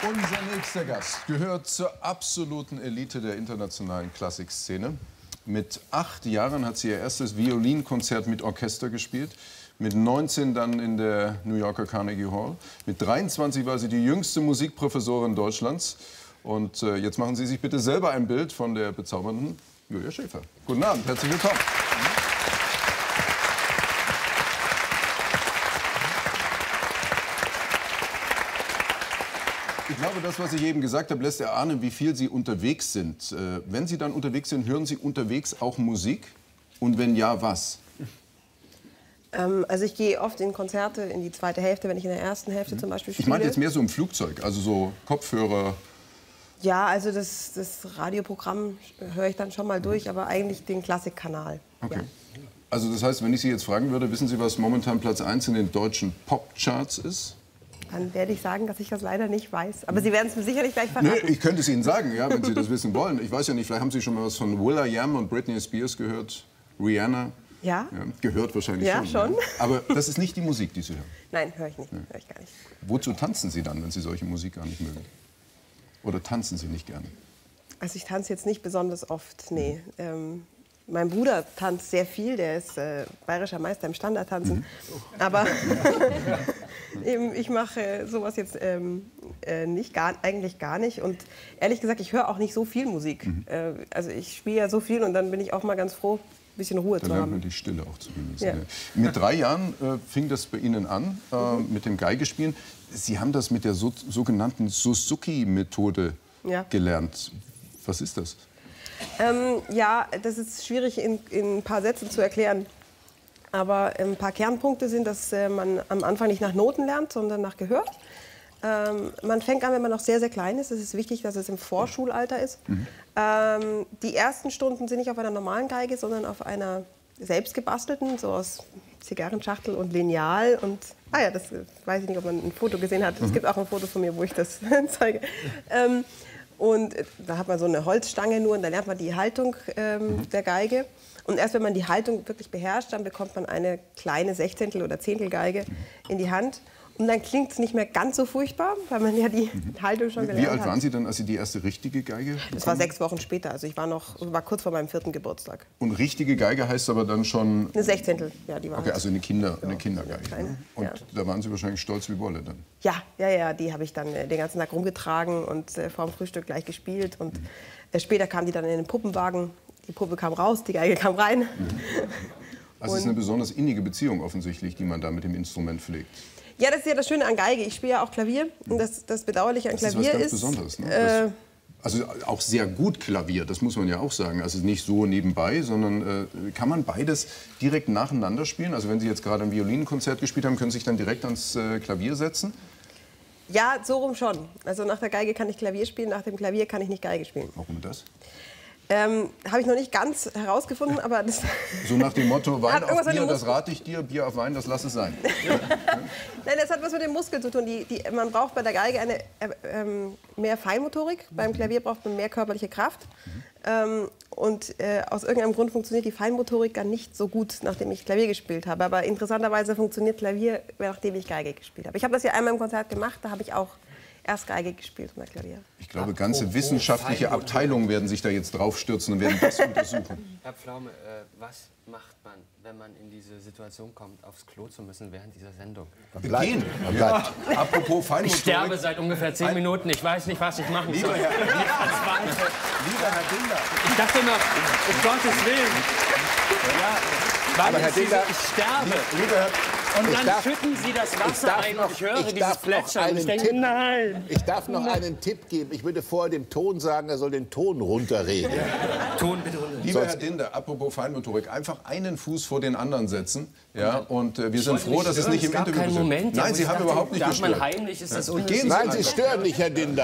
Unser nächster Gast gehört zur absoluten Elite der internationalen Klassikszene. Mit 8 Jahren hat sie ihr erstes Violinkonzert mit Orchester gespielt. Mit 19 dann in der New Yorker Carnegie Hall. Mit 23 war sie die jüngste Musikprofessorin Deutschlands. Und jetzt machen Sie sich bitte selber ein Bild von der bezaubernden Julia Schäfer. Guten Abend, herzlich willkommen. Ich glaube, das, was ich eben gesagt habe, lässt erahnen, wie viel Sie unterwegs sind. Wenn Sie dann unterwegs sind, hören Sie unterwegs auch Musik? Und wenn ja, was? Also ich gehe oft in Konzerte in die zweite Hälfte, wenn ich in der ersten Hälfte zum Beispiel spiele. Ich meine jetzt mehr so im Flugzeug, also so Kopfhörer. Ja, also das Radioprogramm höre ich dann schon mal durch, aber eigentlich den Klassikkanal. Okay. Ja. Also das heißt, wenn ich Sie jetzt fragen würde, wissen Sie, was momentan Platz 1 in den deutschen Popcharts ist? Dann werde ich sagen, dass ich das leider nicht weiß. Aber Sie werden es mir sicherlich gleich verraten. Nee, ich könnte es Ihnen sagen, ja, wenn Sie das wissen wollen. Ich weiß ja nicht, vielleicht haben Sie schon mal was von will.i.am und Britney Spears gehört, Rihanna. Ja? Ja, gehört wahrscheinlich ja, schon. Ja. Aber das ist nicht die Musik, die Sie hören? Nein, höre ich nicht. Höre ich gar nicht. Wozu tanzen Sie dann, wenn Sie solche Musik gar nicht mögen? Oder tanzen Sie nicht gerne? Also ich tanze jetzt nicht besonders oft, nee. Mein Bruder tanzt sehr viel, der ist bayerischer Meister im Standardtanzen. Aber ich mache sowas jetzt eigentlich gar nicht. Und ehrlich gesagt, ich höre auch nicht so viel Musik. Also ich spiele ja so viel und dann bin ich auch mal ganz froh, ein bisschen Ruhe zu haben. Dann lernt man die Stille auch zu genießen. Ja. Mit 3 Jahren fing das bei Ihnen an, mit dem Geigespielen. Sie haben das mit der sogenannten Suzuki-Methode gelernt. Was ist das? Ja, das ist schwierig in ein paar Sätzen zu erklären. Aber ein paar Kernpunkte sind, dass man am Anfang nicht nach Noten lernt, sondern nach Gehör. Man fängt an, wenn man noch sehr, sehr klein ist. Es ist wichtig, dass es im Vorschulalter ist. Die ersten Stunden sind nicht auf einer normalen Geige, sondern auf einer selbstgebastelten, so aus Zigarrenschachtel und Lineal. Und, ja, das weiß ich nicht, ob man ein Foto gesehen hat. Es gibt auch ein Foto von mir, wo ich das zeige. Und da hat man so eine Holzstange nur und da lernt man die Haltung der Geige. Und erst wenn man die Haltung wirklich beherrscht, dann bekommt man eine kleine Sechzehntel- oder Zehntelgeige in die Hand. Und dann klingt es nicht mehr ganz so furchtbar, weil man ja die Haltung schon gelernt hat. Wie alt waren Sie dann, als Sie die erste richtige Geige bekommen? Das war 6 Wochen später, also ich war kurz vor meinem 4. Geburtstag. Und richtige Geige heißt aber dann schon... Eine Sechzehntel, ja, die war. Okay, also eine Kindergeige. Kleine, und ja. Da waren Sie wahrscheinlich stolz wie Wolle dann? Ja, die habe ich dann den ganzen Tag rumgetragen und vor dem Frühstück gleich gespielt. Und später kam die dann in den Puppenwagen. Die Puppe kam raus, die Geige kam rein. Also es ist eine besonders innige Beziehung offensichtlich, die man da mit dem Instrument pflegt. Ja, das ist ja das Schöne an Geige. Ich spiele ja auch Klavier. Und das Bedauerliche an Klavier ist... Das ist was ganz Besonderes, ne? Also auch sehr gut Klavier, das muss man ja auch sagen. Also nicht so nebenbei, sondern kann man beides direkt nacheinander spielen? Also wenn Sie jetzt gerade ein Violinkonzert gespielt haben, können Sie sich dann direkt ans Klavier setzen? Ja, so rum schon. Also nach der Geige kann ich Klavier spielen, nach dem Klavier kann ich nicht Geige spielen. Warum das? Habe ich noch nicht ganz herausgefunden, aber das... So nach dem Motto, Wein auf Bier, das rate ich dir, Bier auf Wein, das lass es sein. Nein, das hat was mit dem Muskel zu tun. Man braucht bei der Geige mehr Feinmotorik, beim Klavier braucht man mehr körperliche Kraft. Aus irgendeinem Grund funktioniert die Feinmotorik dann nicht so gut, nachdem ich Klavier gespielt habe. Aber interessanterweise funktioniert Klavier, nachdem ich Geige gespielt habe. Ich habe das ja einmal im Konzert gemacht, da habe ich auch erst Geige gespielt und dann Klavier. Ich glaube, ganze wissenschaftliche Abteilungen werden sich da jetzt draufstürzen und werden das untersuchen. Herr Pflaume, was macht man, wenn man in diese Situation kommt, aufs Klo zu müssen während dieser Sendung? Gehen. Ja. Apropos Feinmotorik. Ich sterbe seit ungefähr 10 Minuten. Ich weiß nicht, was ich machen soll. Lieber Herr Dinder. Ich dachte immer, um Gottes Willen. Ja, aber Herr Dinder, ich sterbe. Und dann schütten Sie das Wasser ein und ich höre dieses Plätschern. Ich denke, nein. Ich darf noch einen Tipp geben. Ich würde vorher dem Ton sagen, er soll den Ton runterreden. Ton bitte runter. Lieber Herr Dinder, apropos Feinmotorik, einfach einen Fuß vor den anderen setzen. Ja, und wir sind froh, dass es nicht im Interview ist. Moment, Nein, Sie haben überhaupt nicht gestört. Heimlich ist das unnötig. Nein, Sie stören nicht, Herr Dinder.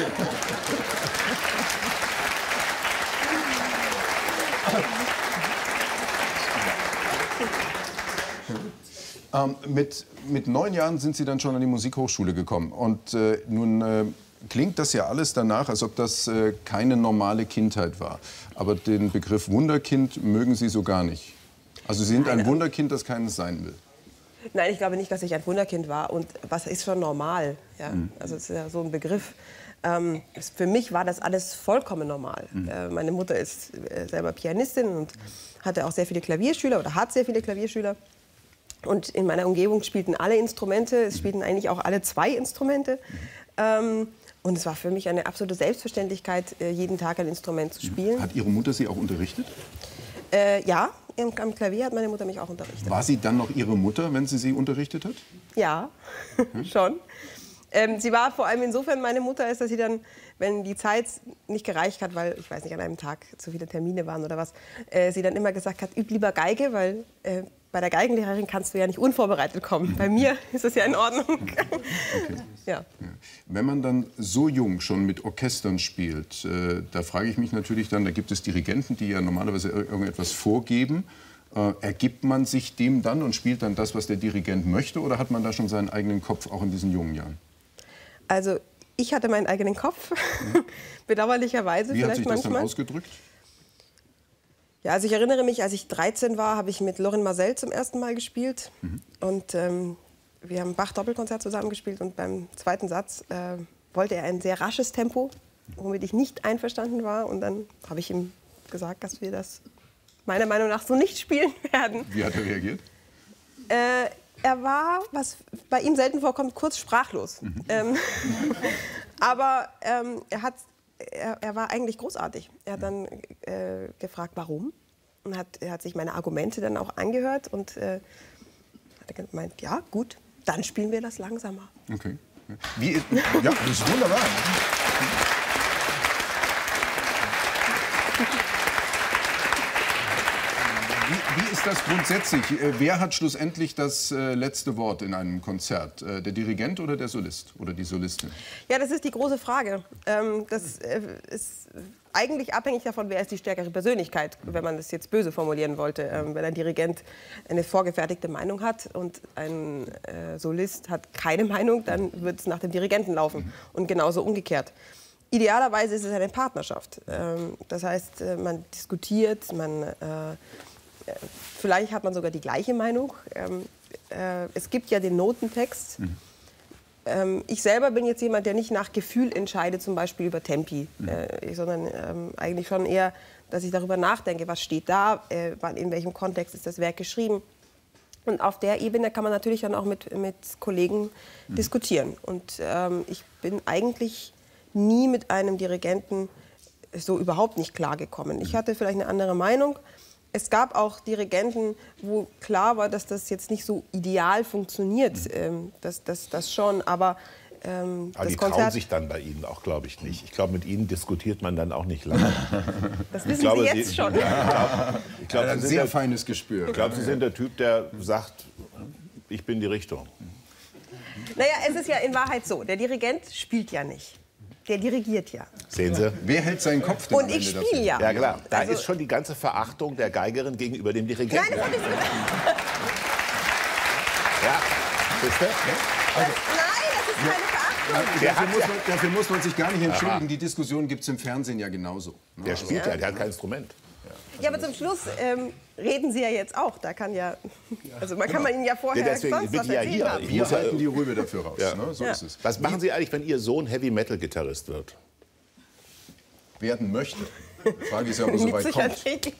Mit 9 Jahren sind Sie dann schon an die Musikhochschule gekommen. Und nun klingt das ja alles danach, als ob das keine normale Kindheit war. Aber den Begriff Wunderkind mögen Sie so gar nicht. Also Sie sind ein Wunderkind, das keines sein will. Nein, ich glaube nicht, dass ich ein Wunderkind war. Und was ist schon normal? Ja? Also es ist ja so ein Begriff. Für mich war das alles vollkommen normal. Meine Mutter ist selber Pianistin und hatte auch sehr viele Klavierschüler oder hat sehr viele Klavierschüler. Und in meiner Umgebung spielten alle Instrumente. Es spielten eigentlich auch alle 2 Instrumente. Und es war für mich eine absolute Selbstverständlichkeit, jeden Tag ein Instrument zu spielen. Hat Ihre Mutter Sie auch unterrichtet? Ja, am Klavier hat meine Mutter mich auch unterrichtet. War sie dann noch Ihre Mutter, wenn sie unterrichtet hat? Ja, schon. Sie war vor allem insofern meine Mutter, ist, dass sie dann, wenn die Zeit nicht gereicht hat, weil, ich weiß nicht, an einem Tag zu viele Termine waren oder was, sie dann immer gesagt hat, üb lieber Geige, weil bei der Geigenlehrerin kannst du ja nicht unvorbereitet kommen. Bei mir ist das ja in Ordnung. Okay. Ja. Wenn man dann so jung schon mit Orchestern spielt, da frage ich mich natürlich dann, da gibt es Dirigenten, die ja normalerweise irgendetwas vorgeben. Ergibt man sich dem dann und spielt dann das, was der Dirigent möchte, oder hat man da schon seinen eigenen Kopf, auch in diesen jungen Jahren? Also ich hatte meinen eigenen Kopf, bedauerlicherweise. Wie hat sich das manchmal dann ausgedrückt? Ja, also ich erinnere mich, als ich 13 war, habe ich mit Lorin Maazel zum ersten Mal gespielt. Und wir haben Bach-Doppelkonzert zusammen gespielt. Und beim zweiten Satz wollte er ein sehr rasches Tempo, womit ich nicht einverstanden war. Und dann habe ich ihm gesagt, dass wir das meiner Meinung nach so nicht spielen werden. Wie hat er reagiert? Er war, was bei ihm selten vorkommt, kurz sprachlos. Aber er war eigentlich großartig. Er hat dann gefragt, warum. Und er hat sich meine Argumente dann auch angehört und hat gemeint, ja gut, dann spielen wir das langsamer. Okay. Ja, das ist wunderbar. Wie ist das grundsätzlich? Wer hat schlussendlich das letzte Wort in einem Konzert? Der Dirigent oder der Solist oder die Solistin? Ja, das ist die große Frage. Das ist eigentlich abhängig davon, wer ist die stärkere Persönlichkeit, wenn man das jetzt böse formulieren wollte. Wenn ein Dirigent eine vorgefertigte Meinung hat und ein Solist hat keine Meinung, dann wird es nach dem Dirigenten laufen. Und genauso umgekehrt. Idealerweise ist es eine Partnerschaft. Das heißt, man diskutiert, vielleicht hat man sogar die gleiche Meinung. Es gibt ja den Notentext. Ich selber bin jetzt jemand, der nicht nach Gefühl entscheidet, zum Beispiel über Tempi, sondern eigentlich schon eher, dass ich darüber nachdenke, was steht da, in welchem Kontext ist das Werk geschrieben. Und auf der Ebene kann man natürlich dann auch mit Kollegen diskutieren. Und ich bin eigentlich nie mit einem Dirigenten so überhaupt nicht klargekommen. Ich hatte vielleicht eine andere Meinung. Es gab auch Dirigenten, wo klar war, dass das jetzt nicht so ideal funktioniert. Das schon, aber aber die trauen sich dann bei Ihnen auch, glaube ich, nicht. Ich glaube, mit Ihnen diskutiert man dann auch nicht lange. Das wissen Sie jetzt schon. Ich glaube, ein sehr feines Gespür. Ich glaube, Sie sind der Typ, der sagt, ich bin die Richtung. Naja, es ist ja in Wahrheit so, der Dirigent spielt ja nicht. Der dirigiert ja. Sehen Sie? Wer hält seinen Kopf denn Und ich spiele ja. Ja, klar. Da Also, ist schon die ganze Verachtung der Geigerin gegenüber dem Dirigenten. Nein, das ist Ja, wisst ihr? keine Verachtung. Dafür muss man sich gar nicht entschuldigen. Die Diskussion gibt es im Fernsehen ja genauso. Der spielt ja, der hat kein Instrument. Ja, aber zum Schluss reden Sie ja jetzt auch. Da kann ja, also man kann man Ihnen ja vorher Deswegen sonst bin was ich ja erzählt hier. haben. Wir halten die Rübe dafür raus. Ja. Ne? So ist es. Was machen Sie eigentlich, wenn Ihr Sohn Heavy-Metal-Gitarrist wird? Werden möchte. Die Frage ist ja, ob er so Mit weit kommt. Psychiatrie.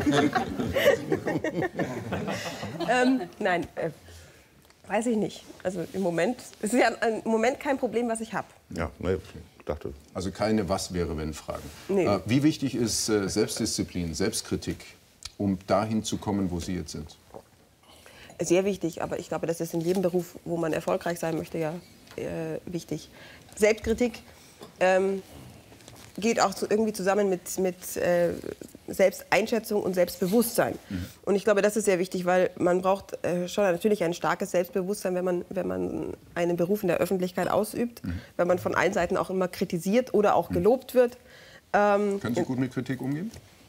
Nein, weiß ich nicht. Also im Moment, es ist ja im Moment kein Problem, was ich habe. Ja, ne, ich dachte. Also keine Was-wäre-wenn-Fragen. Nee. Wie wichtig ist Selbstdisziplin, Selbstkritik, um dahin zu kommen, wo Sie jetzt sind? Sehr wichtig, aber ich glaube, das ist in jedem Beruf, wo man erfolgreich sein möchte, ja wichtig. Selbstkritik geht auch irgendwie zusammen mit Selbsteinschätzung und Selbstbewusstsein. Und ich glaube, das ist sehr wichtig, weil man braucht schon natürlich ein starkes Selbstbewusstsein, wenn man einen Beruf in der Öffentlichkeit ausübt, wenn man von allen Seiten auch immer kritisiert oder auch gelobt wird. Können Sie gut mit Kritik umgehen?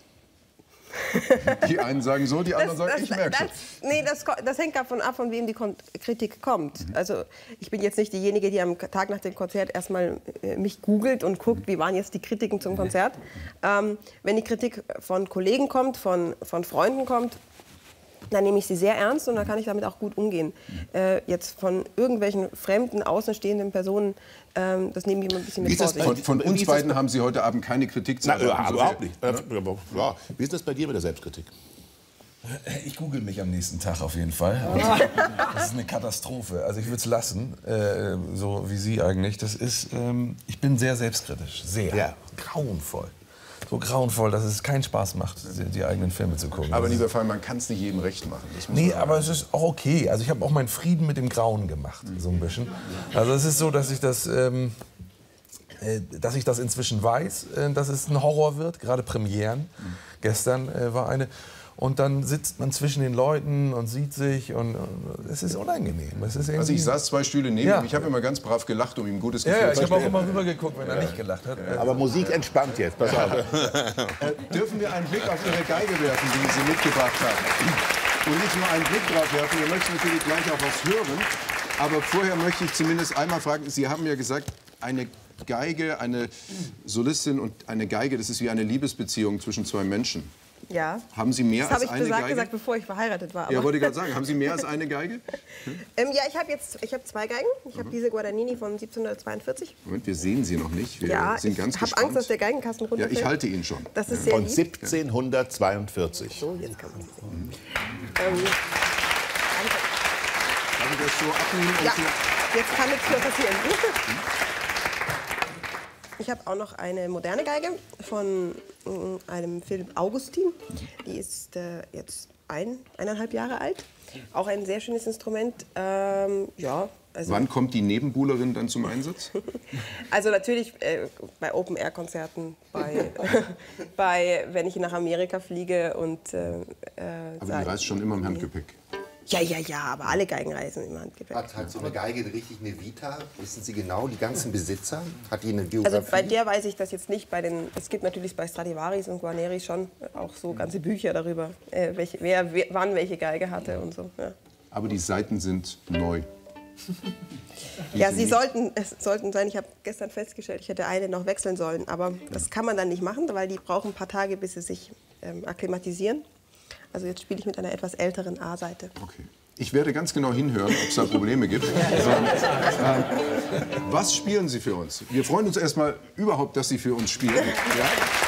Die einen sagen so, die anderen sagen, ich merke schon. Nee, das hängt davon ab, von wem die Kritik kommt. Also ich bin jetzt nicht diejenige, die am Tag nach dem Konzert erstmal mich googelt und guckt, wie waren jetzt die Kritiken zum Konzert. Wenn die Kritik von Kollegen kommt, von Freunden kommt, dann nehme ich sie sehr ernst und dann kann ich damit auch gut umgehen. Jetzt von irgendwelchen fremden, außenstehenden Personen, das nehme ich immer ein bisschen mit Vorsicht. Von uns beiden haben Sie heute Abend keine Kritik zu erwarten? Ja, überhaupt nicht. Ja. Wie ist das bei dir mit der Selbstkritik? Ich google mich am nächsten Tag auf jeden Fall. Das ist eine Katastrophe. Also ich würde es lassen, so wie Sie eigentlich. Das ist, ich bin sehr selbstkritisch, sehr. Ja. Grauenvoll. So grauenvoll, dass es keinen Spaß macht, die eigenen Filme zu gucken. Aber lieber Fall, man kann es nicht jedem recht machen. Aber es ist auch okay. Also ich habe auch meinen Frieden mit dem Grauen gemacht, so ein bisschen. Also es ist so, dass ich das inzwischen weiß, dass es ein Horror wird, gerade Premieren. Gestern war eine. Und dann sitzt man zwischen den Leuten und sieht sich und es ist unangenehm. Es ist also ich saß 2 Stühle neben ihm, ich habe immer ganz brav gelacht, um ihm ein gutes Gefühl zu geben. Ja, ich habe auch immer rübergeguckt, wenn er nicht gelacht hat. Aber Musik entspannt jetzt, pass auf. Dürfen wir einen Blick auf Ihre Geige werfen, die Sie mitgebracht haben? Und nicht nur einen Blick drauf werfen, wir möchten natürlich gleich auch was hören. Aber vorher möchte ich zumindest einmal fragen, Sie haben ja gesagt, eine Geige, eine Solistin und eine Geige, das ist wie eine Liebesbeziehung zwischen 2 Menschen. Ja. Haben Sie mehr als eine Geige? Das habe ich gesagt, bevor ich verheiratet war. Ja, wollte ich gerade sagen. Haben Sie mehr als eine Geige? Ja, ich habe 2 Geigen. Ich habe diese Guadagnini von 1742. Moment, wir sehen sie noch nicht. Wir sind ganz gespannt. Ich habe Angst, dass der Geigenkasten runterfällt. Ja, ich halte ihn schon. Das ist sehr von lieb. 1742. So, jetzt kann man es sehen. Kann ich das so abnehmen? Ja, jetzt kann nichts mehr passieren. Ich habe auch noch eine moderne Geige von einem Philipp Augustin. Die ist jetzt 1,5 Jahre alt. Auch ein sehr schönes Instrument. Ja, also wann kommt die Nebenbuhlerin dann zum Einsatz? Also natürlich bei Open-Air-Konzerten, wenn ich nach Amerika fliege und... aber die reist schon immer im Handgepäck. Ja, aber alle Geigen reisen im Handgepäck. Hat so eine Geige richtig eine Vita? Wissen Sie genau, die ganzen Besitzer? Hat die eine Biografie? Also bei der weiß ich das jetzt nicht. Es gibt natürlich bei Stradivaris und Guarneri schon auch so ganze Bücher darüber, wer wann welche Geige hatte und so. Ja. Aber die Saiten sind neu. Ja, sie sollten sein. Ich habe gestern festgestellt, ich hätte eine noch wechseln sollen. Aber das kann man dann nicht machen, weil die brauchen ein paar Tage, bis sie sich akklimatisieren. Also jetzt spiele ich mit einer etwas älteren A-Seite. Okay. Ich werde ganz genau hinhören, ob es da Probleme gibt. Was spielen Sie für uns? Wir freuen uns erstmal überhaupt, dass Sie für uns spielen. Ja?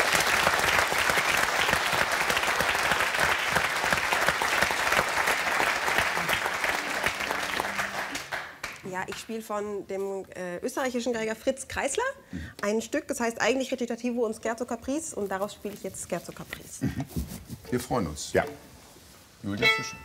Ja, ich spiele von dem österreichischen Geiger Fritz Kreisler ein Stück, das heißt eigentlich Recitativo und Scherzo Caprice und daraus spiele ich jetzt Scherzo Caprice. Wir freuen uns. Ja. Julia Fischer.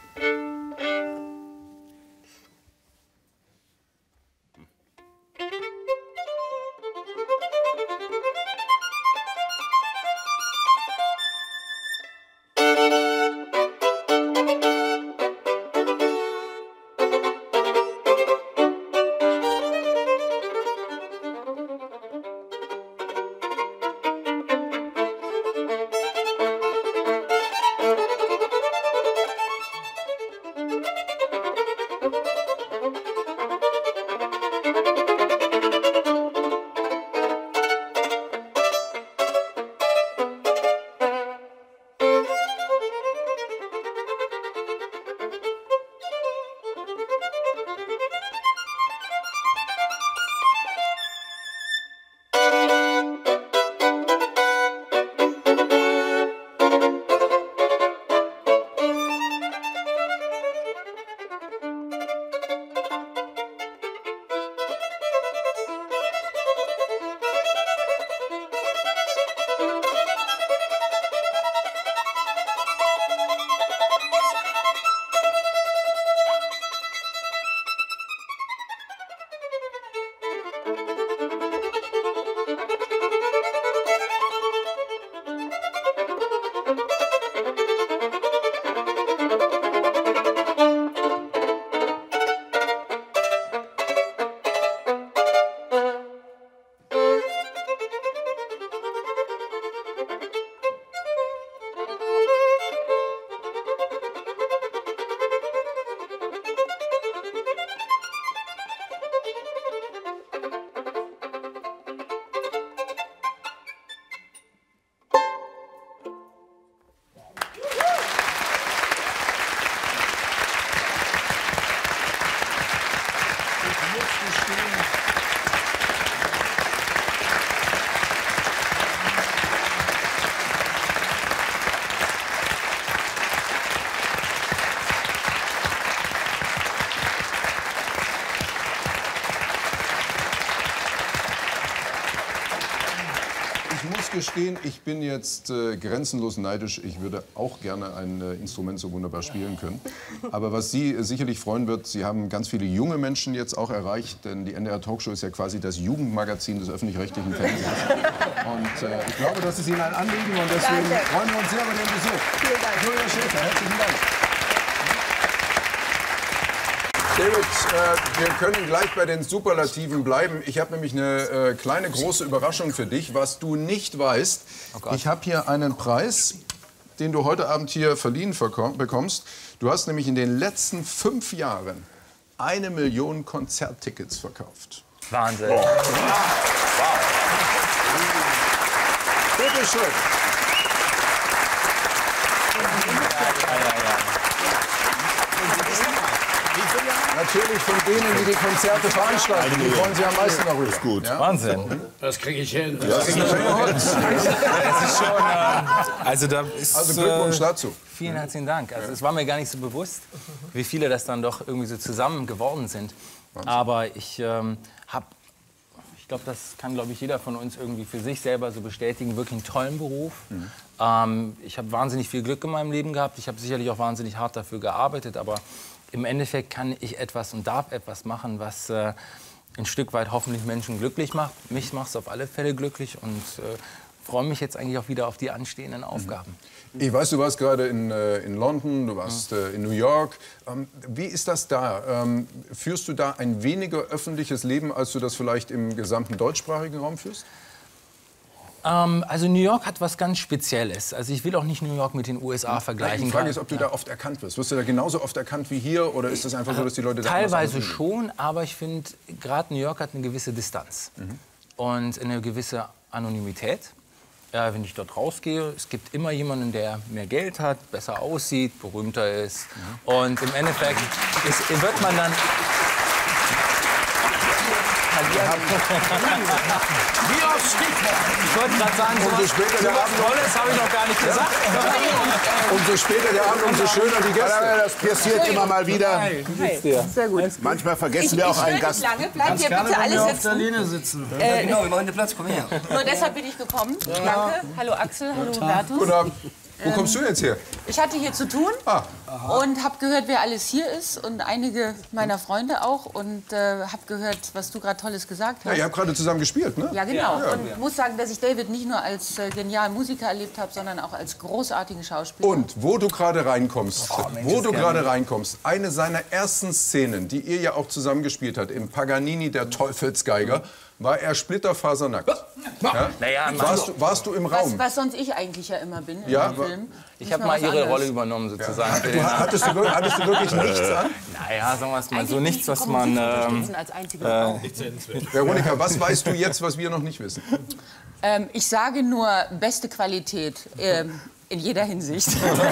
Ich muss gestehen, ich bin jetzt grenzenlos neidisch. Ich würde auch gerne ein Instrument so wunderbar spielen können. Aber was Sie sicherlich freuen wird, Sie haben ganz viele junge Menschen jetzt auch erreicht. Denn die NDR Talkshow ist ja quasi das Jugendmagazin des öffentlich-rechtlichen Fernsehens. Und ich glaube, das ist Ihnen ein Anliegen. Und deswegen freuen wir uns sehr über den Besuch. Vielen Dank. Julia Schäfer, herzlichen Dank. David, wir können gleich bei den Superlativen bleiben. Ich habe nämlich eine kleine, große Überraschung für dich, was du nicht weißt. Ich habe hier einen Preis, den du heute Abend hier verliehen bekommst. Du hast nämlich in den letzten 5 Jahren 1 Million Konzerttickets verkauft. Wahnsinn. Wow. Bitte schön. Natürlich von denen, die die Konzerte veranstalten. Die freuen sich am meisten darüber. Ist gut. Ja? Wahnsinn. Das kriege ich hin. Das ist schon, also Glückwunsch dazu. Vielen herzlichen Dank. Also es war mir gar nicht so bewusst, wie viele das dann doch irgendwie so zusammen geworden sind. Aber ich glaube, das kann, jeder von uns irgendwie für sich selber so bestätigen. Wirklich einen tollen Beruf. Ich habe wahnsinnig viel Glück in meinem Leben gehabt. Ich habe sicherlich auch wahnsinnig hart dafür gearbeitet. Aber im Endeffekt kann ich etwas und darf etwas machen, was ein Stück weit hoffentlich Menschen glücklich macht. Mich macht es auf alle Fälle glücklich und freue mich jetzt eigentlich auch wieder auf die anstehenden Aufgaben. Ich weiß, du warst gerade in London, du warst in New York. Wie ist das da? Führst du da ein weniger öffentliches Leben, als du das vielleicht im gesamten deutschsprachigen Raum führst? Also New York hat was ganz Spezielles. Also ich will auch nicht New York mit den USA vergleichen. Die Frage ist, ob du da oft erkannt wirst. Wirst du da genauso oft erkannt wie hier? Oder ist das einfach so, dass die Leute da teilweise schon, aber ich finde, gerade New York hat eine gewisse Distanz und eine gewisse Anonymität. Wenn ich dort rausgehe, es gibt immer jemanden, der mehr Geld hat, besser aussieht, berühmter ist. Und im Endeffekt wird man dann... Wie oft Stichwort? Ich wollte gerade sagen, so was Tolles habe ich noch gar nicht gesagt. Umso später der Abend, umso schöner die Gäste. Das passiert immer mal wieder. Sehr gut. Manchmal vergessen wir auch einen Gast. Lange. Bleibt hier bitte alle auf der sitzen. Linie sitzen. Genau, wir machen den Platz, komm her. Nur deshalb bin ich gekommen. Danke. Hallo Axel, hallo Hubertus. Guten Abend. Wo kommst du jetzt her? Ich hatte hier zu tun und habe gehört, wer alles hier ist und einige meiner Freunde auch und habe gehört, was du gerade Tolles gesagt hast. Ja, ihr habt gerade zusammen gespielt, ne? Ja, genau. Und muss sagen, dass ich David nicht nur als genialen Musiker erlebt habe, sondern auch als großartigen Schauspieler. Und wo du gerade reinkommst, eine seiner ersten Szenen, die ihr ja auch zusammen gespielt habt, im Paganini, der Teufelsgeiger, war er splitterfasernackt. Ja? Naja, warst du im Raum? Was sonst ich eigentlich ja immer bin in Ja, dem Film. ich habe mal ihre Rolle übernommen, sozusagen. Hattest du wirklich nichts an? Naja, sagen wir es mal so, nichts, was man... als einzige Veronika, was weißt du jetzt, was wir noch nicht wissen? Ich sage nur beste Qualität in jeder Hinsicht. Hallo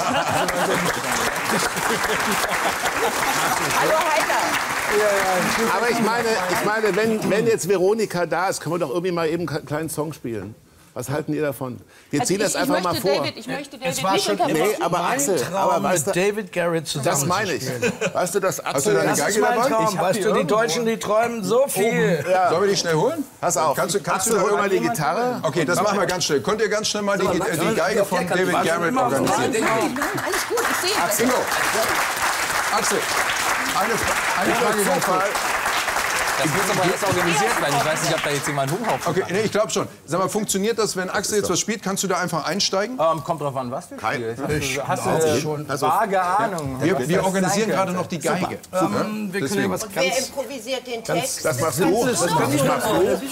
Heiter. Aber ich meine, wenn jetzt Veronika da ist, können wir doch irgendwie mal eben einen kleinen Song spielen. Was halten ihr davon? Wir ziehen das einfach mal vor. Ich möchte David Es war nicht schon unterbrechen. Nee, aber Axel, Traum weißt mit du, David Garrett zusammen. das meine ich. Weißt du, dass Hast du Axel... deine Das Geige ist mein dabei? Traum. Weißt du, die Deutschen, die träumen so viel. Sollen wir die schnell holen? Pass auf, Kannst Axel, du hol mal die Gitarre. Okay, das machen wir ganz schnell. Könnt ihr ganz schnell mal die Geige von David Garrett organisieren? Nein, alles gut, ich sehe das. Ingo, Axel, eine Frage ganz kurz. Das muss aber jetzt organisiert werden. Ich weiß nicht, ob da jetzt jemand hochhaufen Okay, kann. nee, ich glaube schon. Sag mal, funktioniert das, wenn Axel jetzt was spielt? Kannst du da einfach einsteigen? Kommt drauf an, was du spielst. Hast du schon vage Ahnung? Wir organisieren gerade noch die Geige. Wir können ja was Wer improvisiert den Text? Das machst du. Das kann ich machen.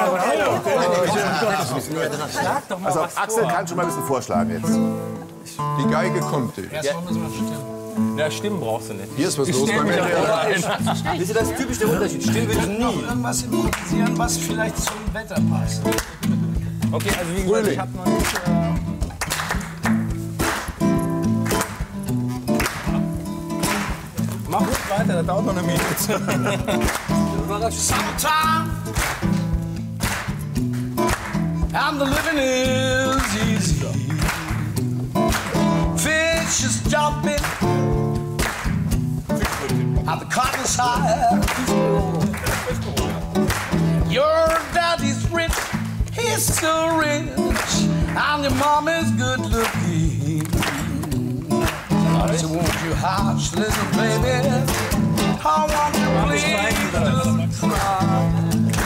Sag doch mal Also was Axel vor. kann schon mal ein bisschen vorschlagen jetzt. Die Geige kommt. Ja, Stimmen brauchst du nicht. Hier ist was los beim NDR. Das ist das typische Unterschied. Stimmen würde ich nie. Irgendwas improvisieren, was vielleicht zum Wetter passt. Okay, also wie gesagt, ich hab noch nicht... Mach ruhig weiter, das dauert noch eine Minute. Summertime and the living is easy. Fish is jumping and the cotton's high. Your daddy's rich, he's He's so rich, and your mom is good looking. So won't you hush, little baby? I want you please to try.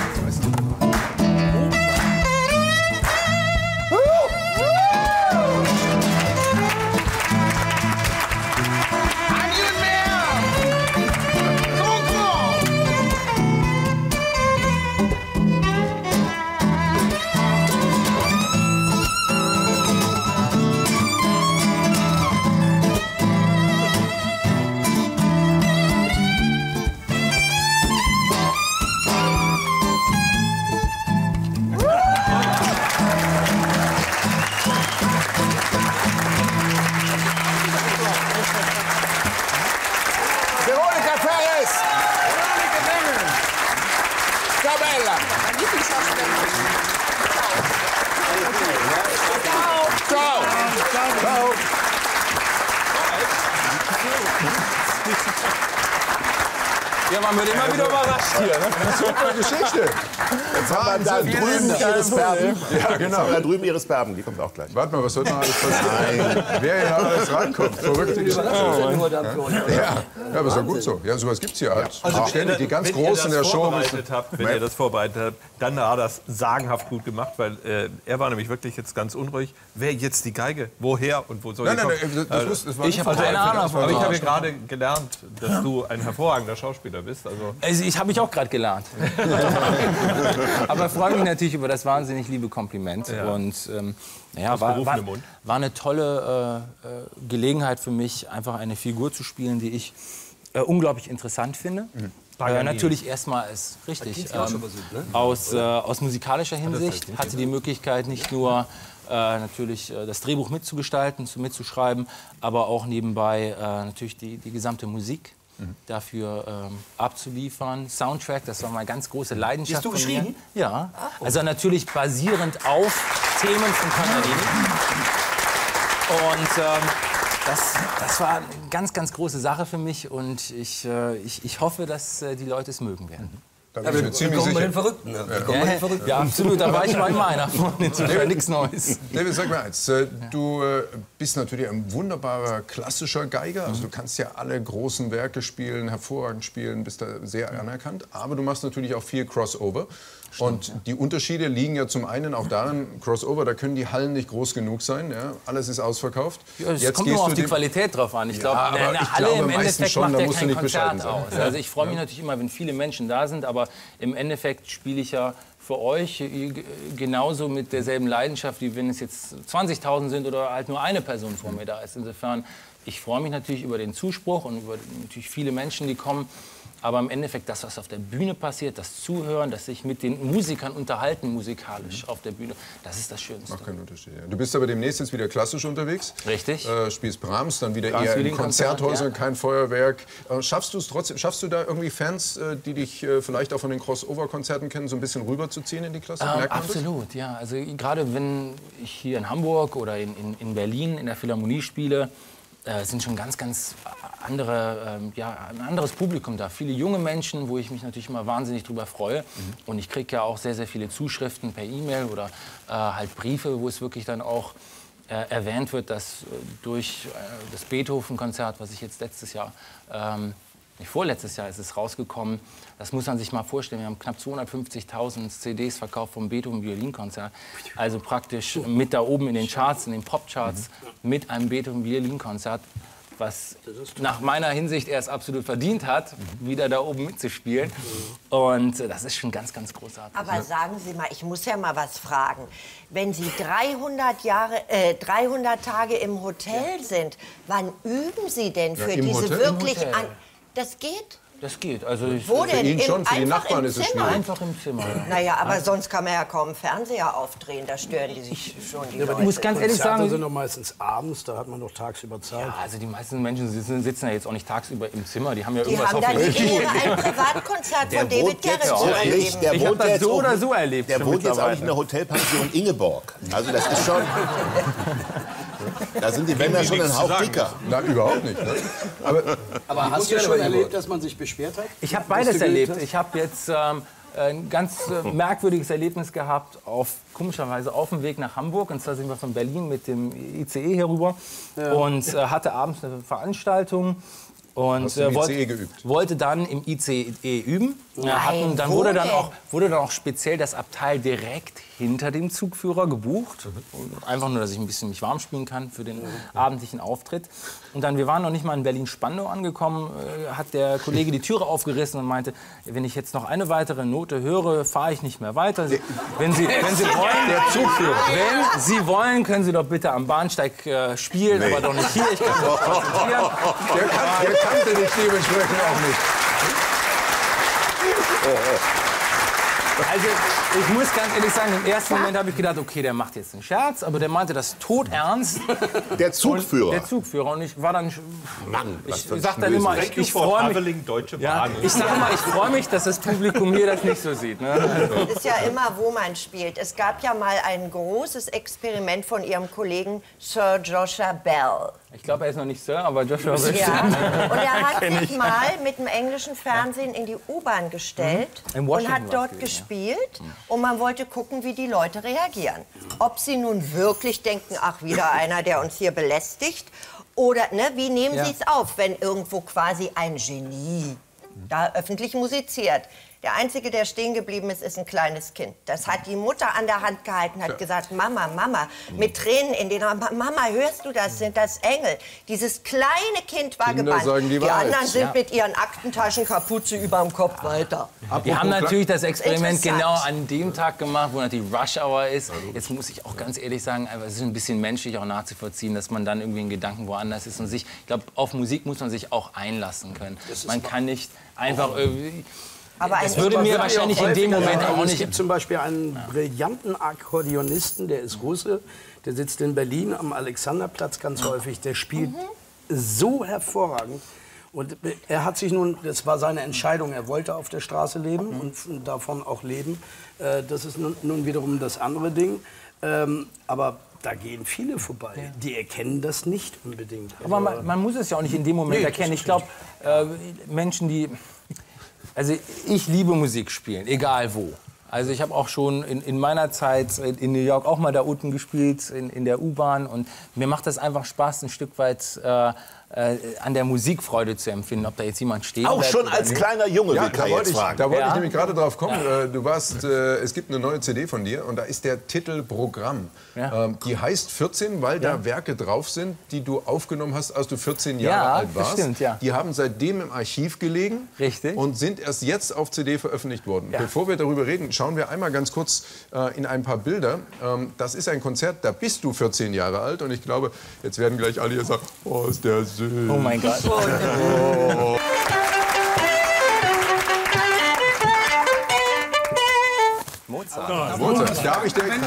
Veronika Ferres! Ciao bella! Ciao! Ciao! Ja, man wird immer wieder überrascht hier. Ne? Super Geschichte. Jetzt haben wir da drüben Iris Berben. Ja, genau. Da drüben Iris Berben, die kommt auch gleich. Warte mal, was wird noch alles passieren? Wer hier alles reinkommt. Verrückte Geschichte. Ja, aber ist ja gut so. Ja, sowas gibt es hier halt. Also, Ständig die ganz Großen der Show. Wenn ihr das vorbereitet habt, dann war das sagenhaft gut gemacht, weil er war nämlich wirklich jetzt ganz unruhig. Wer jetzt die Geige? Woher und wo soll die kommen? Das war Ich habe keine Ahnung. Aber ich habe gerade gelernt, dass du ein hervorragender Schauspieler bist. Also ich habe mich auch gerade gelernt. Aber ich freue mich natürlich über das wahnsinnig liebe Kompliment. Ja. Und naja, war eine tolle Gelegenheit für mich, einfach eine Figur zu spielen, die ich unglaublich interessant finde. Natürlich erstmal ist richtig. Aus musikalischer Hinsicht hatte die Möglichkeit, nicht nur natürlich das Drehbuch mitzugestalten, mitzuschreiben, aber auch nebenbei natürlich die gesamte Musik dafür abzuliefern. Soundtrack, das war meine ganz große Leidenschaft. Hast du geschrieben? Ja, also natürlich basierend auf Themen von Paganini. Und das war eine ganz, ganz große Sache für mich und ich hoffe, dass die Leute es mögen werden. Da bin ich mir ziemlich Kommen wir sicher. den Verrückten. Ja, absolut, da war ich mal meiner von. Insofern nichts Neues. David, sag mir eins. Du bist natürlich ein wunderbarer klassischer Geiger. Also du kannst ja alle großen Werke spielen, hervorragend spielen, bist da sehr anerkannt. Aber du machst natürlich auch viel Crossover. Und die Unterschiede liegen ja zum einen auch darin, Crossover, da können die Hallen nicht groß genug sein. Ja? Alles ist ausverkauft. Ja, es kommt nur auf die Qualität drauf an. Ich glaube, eine Halle im Endeffekt macht ja kein Konzert aus. Also ich freue mich natürlich immer, wenn viele Menschen da sind, aber im Endeffekt spiele ich ja für euch genauso mit derselben Leidenschaft, wie wenn es jetzt 20.000 sind oder halt nur eine Person vor mir da ist. Insofern, ich freue mich natürlich über den Zuspruch und über natürlich viele Menschen, die kommen. Aber im Endeffekt, das, was auf der Bühne passiert, das Zuhören, das sich mit den Musikern unterhalten, musikalisch auf der Bühne, das ist das Schönste. Macht keinen Unterschied. Ja. Du bist aber demnächst jetzt wieder klassisch unterwegs. Richtig. Spielst Brahms, dann wieder eher in Konzerthäusern, kein Feuerwerk. Schaffst du es trotzdem? Schaffst du da irgendwie Fans, die dich vielleicht auch von den Crossover-Konzerten kennen, so ein bisschen rüberzuziehen in die Klassik? Absolut, ja. Also gerade wenn ich hier in Hamburg oder in Berlin in der Philharmonie spiele, sind schon ganz ein anderes Publikum da. Viele junge Menschen, wo ich mich natürlich immer wahnsinnig drüber freue. Und ich kriege ja auch sehr, sehr viele Zuschriften per E-Mail oder halt Briefe, wo es wirklich dann auch erwähnt wird, dass durch das Beethoven-Konzert, was ich jetzt letztes Jahr, vorletztes Jahr ist es rausgekommen, das muss man sich mal vorstellen, wir haben knapp 250.000 CDs verkauft vom Beethoven-Violinkonzert. Also praktisch mit da oben in den Charts, in den Pop-Charts, mit einem Beethoven-Violinkonzert, was nach meiner Hinsicht er es absolut verdient hat, wieder da oben mitzuspielen. Und das ist schon ganz, ganz großartig. Aber sagen Sie mal, ich muss ja mal was fragen. Wenn Sie 300 Tage im Hotel sind, wann üben Sie denn für diese Hotel? wirklich... Das geht? Das geht. Also Wo denn? Für ihn schon, für die einfach Nachbarn im ist es Zimmer? schwierig. Einfach im Zimmer. Naja, aber sonst kann man ja kaum einen Fernseher aufdrehen, da stören die sich schon die Leute. Ich muss ganz ehrlich Konzerte sagen, sind doch meistens abends, da hat man doch tagsüber Zeit. ja, also die meisten Menschen sitzen ja jetzt auch nicht tagsüber im Zimmer, die haben ja Die irgendwas haben auf dann den ihre ein Privatkonzert von David Garrett zu erleben. Ich habe das so oder so erlebt. Der wohnt jetzt auch nicht in der Hotelpension Ingeborg. Also das ist schon... Da sind die Wände schon ein Hauch dicker. Nein, überhaupt nicht. Ne? Aber hast du schon erlebt, dass man sich beschwert hat? Ich habe beides erlebt. Ich habe jetzt ein ganz merkwürdiges Erlebnis gehabt, komischerweise auf dem Weg nach Hamburg. Und zwar sind wir von Berlin mit dem ICE hier rüber und hatte abends eine Veranstaltung. Und Hast du im ICE geübt? Wollte dann im ICE üben. Dann wurde dann auch speziell das Abteil direkt hinter dem Zugführer gebucht. Einfach nur, dass ich ein bisschen mich warm spielen kann für den abendlichen Auftritt. Und dann, wir waren noch nicht mal in Berlin-Spandau angekommen, hat der Kollege die Türe aufgerissen und meinte, wenn ich jetzt noch eine weitere Note höre, fahre ich nicht mehr weiter. Wenn Sie wollen, der Zugführer. Wenn Sie wollen, können Sie doch bitte am Bahnsteig spielen, aber doch nicht hier. Ich kann mich konzentrieren. Der kannte dich dementsprechend auch nicht. Also, ich muss ganz ehrlich sagen, im ersten Moment habe ich gedacht, okay, der macht jetzt einen Scherz, aber der meinte das todernst. Der Zugführer? Der Zugführer. Und ich war dann... Mann, ich sag dann immer, ich freue mich... Ja, ich sag immer, ich freue mich, dass das Publikum hier das nicht so sieht. Ne? Also. Es ist ja immer, wo man spielt. Es gab ja mal ein großes Experiment von Ihrem Kollegen Sir Joshua Bell. Ich glaube, er ist noch nicht Sir, aber Joshua Bell. Ja. Und er hat sich mal mit dem englischen Fernsehen in die U-Bahn gestellt und hat dort gespielt. Und man wollte gucken, wie die Leute reagieren. Ob sie nun wirklich denken, ach, wieder einer, der uns hier belästigt. Oder ne, wie nehmen sie es auf, wenn irgendwo quasi ein Genie da öffentlich musiziert. Der Einzige, der stehen geblieben ist, ist ein kleines Kind. Das hat die Mutter an der Hand gehalten, hat gesagt, Mama, Mama, mit Tränen in den Augen. Mama, hörst du das? Sind das Engel? Dieses kleine Kind war gebannt. Die anderen sind mit ihren Aktentaschen, Kapuze überm Kopf weiter. Wir haben natürlich das Experiment genau an dem Tag gemacht, wo natürlich Rush Hour ist. Jetzt muss ich auch ganz ehrlich sagen, es ist ein bisschen menschlich auch nachzuvollziehen, dass man dann irgendwie in Gedanken woanders ist. Und ich glaube, auf Musik muss man sich auch einlassen können. Man kann nicht einfach irgendwie... Aber das würde mir wahrscheinlich in dem Moment auch nicht... Es gibt zum Beispiel einen brillanten Akkordeonisten, der ist Russe, der sitzt in Berlin am Alexanderplatz ganz häufig, der spielt so hervorragend. Und er hat sich nun, das war seine Entscheidung, er wollte auf der Straße leben und davon auch leben. Das ist nun wiederum das andere Ding. Aber da gehen viele vorbei, die erkennen das nicht unbedingt. Aber man muss es ja auch nicht in dem Moment erkennen. Ich glaube, Menschen, die... Also ich liebe Musik spielen, egal wo. Also ich habe auch schon in meiner Zeit in New York auch mal da unten gespielt, in der U-Bahn. Und mir macht das einfach Spaß, ein Stück weit an der Musikfreude zu empfinden, ob da jetzt jemand steht. Auch schon als kleiner Junge, ja, will Kai jetzt fragen. Da wollte ich nämlich gerade drauf kommen. Du warst, es gibt eine neue CD von dir und da ist der Titel Programm. Die heißt 14, weil da Werke drauf sind, die du aufgenommen hast, als du 14 Jahre alt warst. Stimmt, Die haben seitdem im Archiv gelegen und sind erst jetzt auf CD veröffentlicht worden. Bevor wir darüber reden, schauen wir einmal ganz kurz in ein paar Bilder. Das ist ein Konzert, da bist du 14 Jahre alt und ich glaube, jetzt werden gleich alle hier sagen, oh, ist der süß. Oh mein Gott. Oh. Mozart. Mozart. Darf ich den?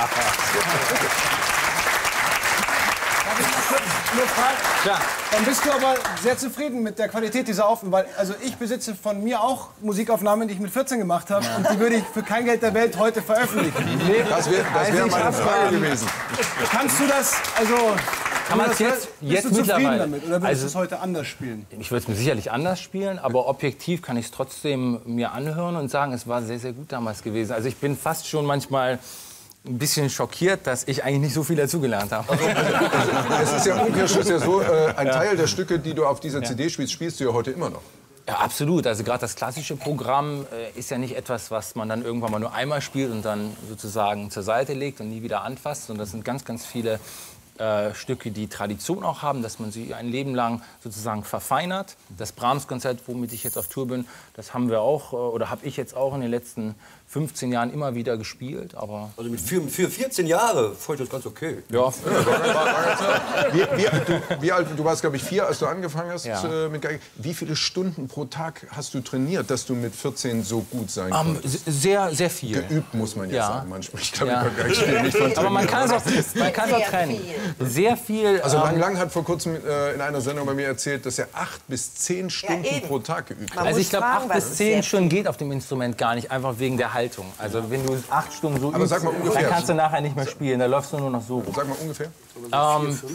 Nur fragen. Ja. Dann bist du aber sehr zufrieden mit der Qualität dieser Aufnahmen, weil also ich besitze von mir auch Musikaufnahmen, die ich mit 14 gemacht habe und die würde ich für kein Geld der Welt heute veröffentlichen. Das wäre meine Frage gewesen. Kannst du das, also... Kann man es jetzt mittlerweile damit, oder würdest du es heute anders spielen? Ich würde es mir sicherlich anders spielen, aber objektiv kann ich es trotzdem mir anhören und sagen, es war sehr, sehr gut damals gewesen. Also ich bin fast schon manchmal ein bisschen schockiert, dass ich eigentlich nicht so viel dazugelernt habe. Es ist ja umkehrschluss ja so, ein Teil der Stücke, die du auf dieser CD spielst, spielst du ja heute immer noch. Ja, absolut. Also gerade das klassische Programm ist ja nicht etwas, was man dann irgendwann mal nur einmal spielt und dann sozusagen zur Seite legt und nie wieder anfasst, sondern das sind ganz, ganz viele Stücke, die Tradition auch haben, dass man sie ein Leben lang sozusagen verfeinert. Das Brahms-Konzert, womit ich jetzt auf Tour bin, das haben wir auch, oder habe ich jetzt auch in den letzten 15 Jahren immer wieder gespielt. Aber also für 14 Jahre fand ich das ganz okay. Ja. Wie alt, du warst, glaube ich, 4, als du angefangen hast mit Geige. Wie viele Stunden pro Tag hast du trainiert, dass du mit 14 so gut sein konntest? Sehr, sehr viel. Geübt, muss man jetzt sagen. Manchmal. Ich glaube, ich kann nicht von aber man kann es auch trennen. Sehr viel. Also Lang hat vor kurzem in einer Sendung bei mir erzählt, dass er 8 bis 10 Stunden pro Tag geübt hat. Also ich glaube, 8 bis 10 Stunden geht auf dem Instrument gar nicht, einfach wegen der Haltung. Also wenn du 8 Stunden so übst, dann kannst du nachher nicht mehr spielen, da läufst du nur noch so rum. Sag mal ungefähr.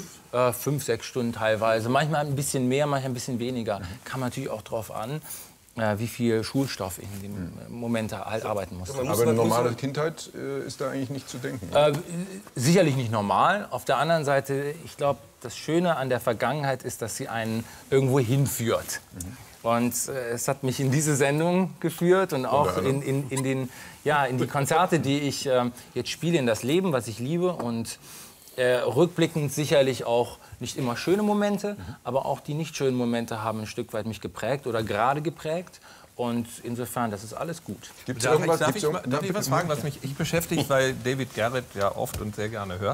5, 6 Stunden teilweise. Manchmal ein bisschen mehr, manchmal ein bisschen weniger. Kam natürlich auch drauf an. wie viel Schulstoff ich in dem Moment halt arbeiten muss. Aber eine normale Kindheit ist da eigentlich nicht zu denken. Sicherlich nicht normal. Auf der anderen Seite, ich glaube, das Schöne an der Vergangenheit ist, dass sie einen irgendwo hinführt. Und es hat mich in diese Sendung geführt und auch in die Konzerte, die ich jetzt spiele, in das Leben, was ich liebe. Und rückblickend sicherlich auch nicht immer schöne Momente, aber auch die nicht schönen Momente haben ein Stück weit mich geprägt oder gerade geprägt. Und insofern, das ist alles gut. Gibt's irgendwas, darf ich was fragen, was mich beschäftigt, weil David Garrett ja oft und sehr gerne hört?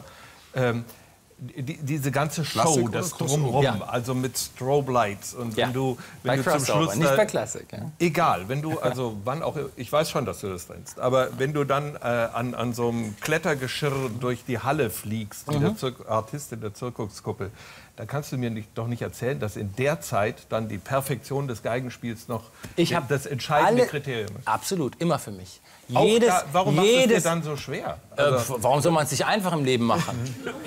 Diese ganze Show, das Drumherum, also mit Strobe Lights und wenn du zum Schluss nicht bei Klassik, egal, wenn du also wann auch, ich weiß schon, dass du das nennst, aber wenn du dann an so einem Klettergeschirr durch die Halle fliegst, wie der Artist in der Zirkuskuppel, dann kannst du mir doch nicht erzählen, dass in der Zeit dann die Perfektion des Geigenspiels noch das entscheidende Kriterium ist. Absolut, immer für mich. Warum macht es dir dann so schwer? Warum soll man es sich einfach im Leben machen?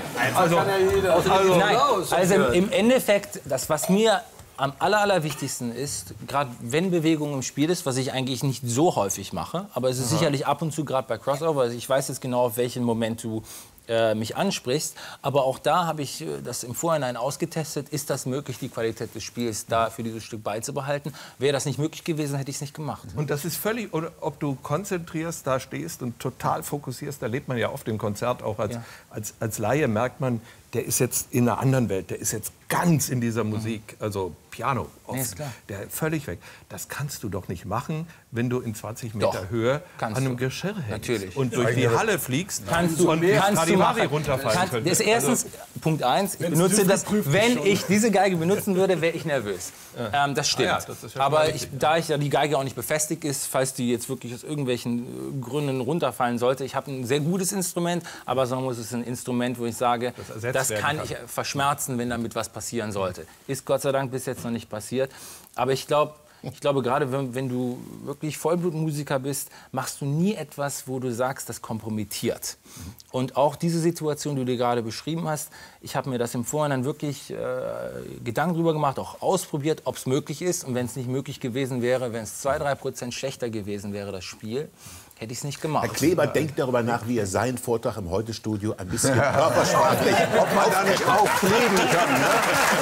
Im Endeffekt, das, was mir am allerwichtigsten ist, gerade wenn Bewegung im Spiel ist, was ich eigentlich nicht so häufig mache, aber es ist sicherlich ab und zu, gerade bei Crossover, also ich weiß jetzt genau, auf welchen Moment du mich ansprichst, aber auch da habe ich das im Vorhinein ausgetestet, ist das möglich, die Qualität des Spiels da für dieses Stück beizubehalten? Wäre das nicht möglich gewesen, hätte ich es nicht gemacht. Und das ist völlig, oder ob du konzentrierst, da stehst und total fokussierst, da lebt man ja oft im Konzert auch als Laie, merkt man, der ist jetzt in einer anderen Welt, der ist jetzt ganz in dieser Musik, also Piano, der völlig weg. Das kannst du doch nicht machen, wenn du in 20 Meter Höhe an einem Geschirr hängst. Natürlich. Und durch die Halle fliegst kannst du runterfallen können. Das ist erstens, Punkt 1, ich benutze das, wenn ich diese Geige benutzen würde, wäre ich nervös. Das stimmt. Aber da die Geige auch nicht befestigt ist, falls die jetzt wirklich aus irgendwelchen Gründen runterfallen sollte, ich habe ein sehr gutes Instrument, aber sagen wir, es ist ein Instrument, wo ich sage, das kann ich verschmerzen, wenn damit was passieren sollte. Ist Gott sei Dank bis jetzt noch nicht passiert. Aber ich glaube, gerade wenn du wirklich Vollblutmusiker bist, machst du nie etwas, wo du sagst, das kompromittiert. Und auch diese Situation, die du gerade beschrieben hast, ich habe mir das im Vorhinein wirklich Gedanken drüber gemacht, auch ausprobiert, ob es möglich ist. Und wenn es nicht möglich gewesen wäre, wenn es 2-3% schlechter gewesen wäre, das Spiel, hätte ich es nicht gemacht. Herr Kleber denkt darüber nach, wie er seinen Vortrag im Heute-Studio ein bisschen körpersprachlich, ob man da nicht auflegen kann. Ne?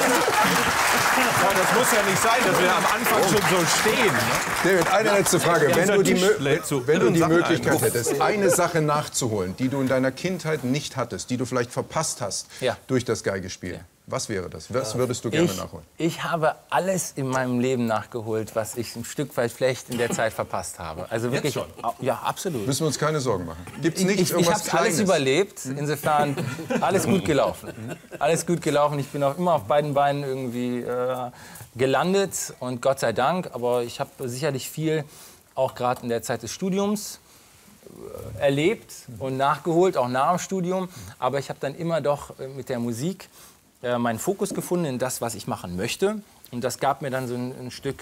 Ja, das muss ja nicht sein, dass wir am Anfang schon so stehen. Ne? David, eine letzte Frage. Wenn du die Möglichkeit hättest, eine Sache nachzuholen, die du in deiner Kindheit nicht hattest, die du vielleicht verpasst hast durch das Geigespiel, was wäre das? Was würdest du gerne nachholen? Ich habe alles in meinem Leben nachgeholt, was ich ein Stück weit vielleicht in der Zeit verpasst habe. Also wirklich, jetzt schon? Ja, absolut. Müssen wir uns keine Sorgen machen. Gibt's nichts, ich habe alles überlebt. Insofern alles gut gelaufen. Alles gut gelaufen. Ich bin auch immer auf beiden Beinen irgendwie gelandet und Gott sei Dank. Aber ich habe sicherlich viel, auch gerade in der Zeit des Studiums, erlebt und nachgeholt, auch nach dem Studium. Aber ich habe dann immer doch mit der Musik meinen Fokus gefunden in das, was ich machen möchte. Und das gab mir dann so ein Stück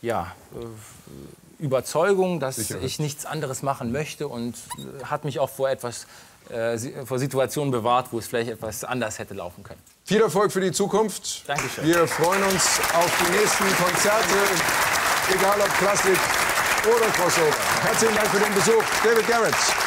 Überzeugung, dass ich nichts anderes machen möchte und hat mich auch vor Situationen bewahrt, wo es vielleicht etwas anders hätte laufen können. Viel Erfolg für die Zukunft. Dankeschön. Wir freuen uns auf die nächsten Konzerte, egal ob Klassik oder Crossover. Herzlichen Dank für den Besuch, David Garrett.